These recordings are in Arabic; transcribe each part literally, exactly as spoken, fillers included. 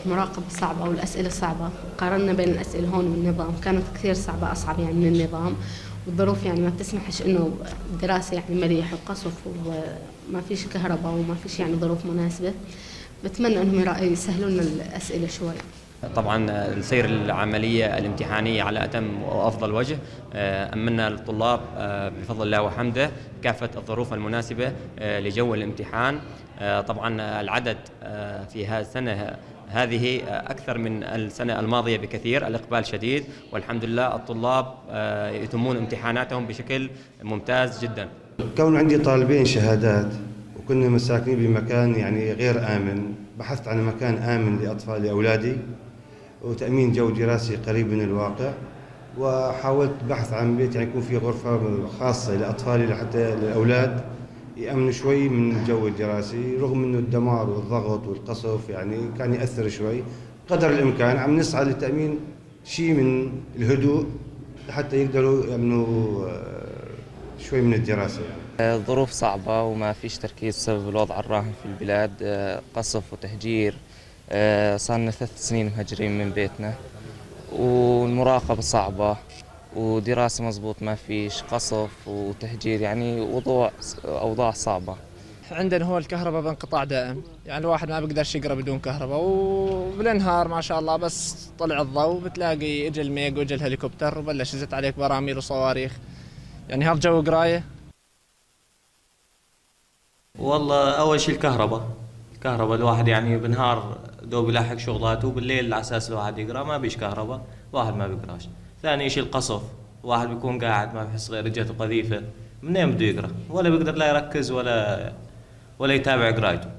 المراقبة صعبة والأسئلة صعبة. قارنا بين الأسئلة هون والنظام، كانت كثير صعبة، أصعب يعني من النظام، والظروف يعني ما بتسمحش إنه الدراسة يعني مليح وقصف وما فيش كهرباء وما فيش يعني ظروف مناسبة. بتمنى إنهم يسهلوا لنا الأسئلة شوي. طبعا السير العملية الامتحانية على أتم وأفضل وجه. أمنا للطلاب بفضل الله وحمده كافة الظروف المناسبة لجو الامتحان. طبعا العدد في هذه السنة هذه أكثر من السنة الماضية بكثير، الإقبال شديد والحمد لله. الطلاب يتمون امتحاناتهم بشكل ممتاز جدا. كون عندي طالبين شهادات وكنا مساكنين بمكان يعني غير آمن، بحثت عن مكان آمن لأطفال لأولادي وتأمين جو دراسي قريب من الواقع، وحاولت بحث عن بيت يعني يكون فيه غرفة خاصة لأطفالي لحتى للأولاد يأمنوا شوي من الجو الدراسي، رغم أنه الدمار والضغط والقصف يعني كان يأثر شوي. قدر الإمكان عم نسعى لتأمين شيء من الهدوء حتى يقدروا يأمنوا شوي من الدراسة يعني. الظروف صعبة وما فيش تركيز بسبب الوضع الراهن في البلاد، قصف وتهجير. صارنا ثلاث سنين مهجرين من بيتنا، والمراقبة صعبة ودراسة مزبوط ما فيش، قصف وتهجير، يعني وضوع أوضاع صعبة. عندنا هو الكهرباء بانقطاع دائم، يعني الواحد ما بيقدرش يقرا بدون كهرباء، وبالنهار ما شاء الله بس طلع الضوء بتلاقي اجى الميج واجى الهليكوبتر وبلش يزت عليك براميل وصواريخ، يعني هذا جو قرايه. والله اول شيء الكهرباء، الكهرباء الواحد يعني بالنهار دوب يلاحق شغلاته، وبالليل على اساس الواحد يقرا ما بيش كهرباء واحد ما بيقراش. ثاني شيء القصف، واحد بيكون قاعد ما بحس غير اجته قذيفه، منين بده يقرا؟ ولا بيقدر لا يركز ولا ولا يتابع قرايته.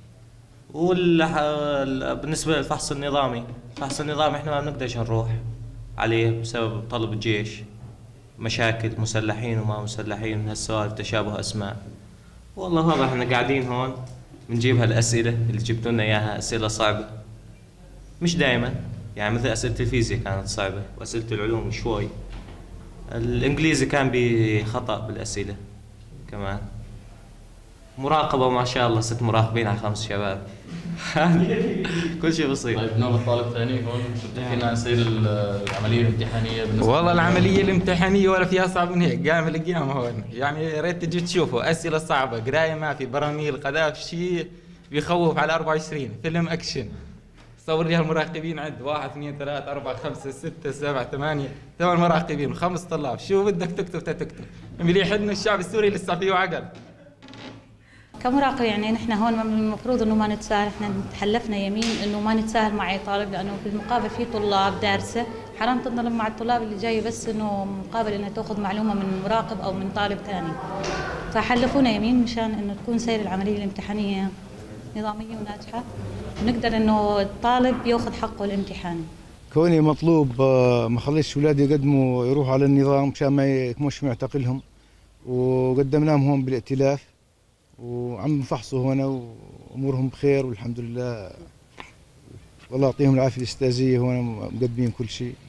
وبالنسبه للفحص النظامي، الفحص النظامي احنا ما بنقدرش نروح عليه بسبب طلب الجيش، مشاكل مسلحين وما مسلحين من هالسوالف، تشابه اسماء. والله واضح احنا قاعدين هون بنجيب هالاسئله اللي جبتوا لنا اياها، اسئله صعبه مش دائما، يعني مثل اسئله الفيزياء كانت صعبه، واسئله العلوم شوي. الانجليزي كان بخطا بالاسئله كمان. مراقبه ما شاء الله ست مراقبين على خمس شباب. كل شيء بصير. طيب نوبة طالب ثاني هون بتحكي لنا عن سير العمليه الامتحانيه بالنسبه؟ والله العمليه الامتحانيه ولا فيها صعب من هيك، قام القيام هون، يعني يا ريت تجي تشوفوا اسئله صعبه، قرايه ما في، براميل قذاف، شيء بيخوف على أربعة وعشرين، فيلم اكشن. صور لي هالمراقبين عد واحد اثنين ثلاثة أربعة خمسة ستة سبعة ثمانية ثمان مراقبين وخمس طلاب، شو بدك تكتب تكتب. مليح انه الشعب السوري لسه فيه عقل. كمراقب يعني نحن هون المفروض انه ما نتساهل، احنا تحلفنا يمين انه ما نتساهل مع اي طالب، لانه في المقابل في طلاب دارسه، حرام تنظلم مع الطلاب اللي جاي بس انه مقابل انها تاخذ معلومه من مراقب او من طالب ثاني. فحلفونا يمين مشان انه تكون سير العمليه الامتحانيه نظاميه وناجحه، ونقدر انه الطالب ياخذ حقه الامتحاني. كوني مطلوب ما خليش اولادي يقدموا يروحوا على النظام مشان ما يكونش معتقلهم، وقدمناهم هون بالائتلاف وعم فحصوا هنا وامورهم بخير والحمد لله. والله يعطيهم العافيه الاستاذيه هون مقدمين كل شيء.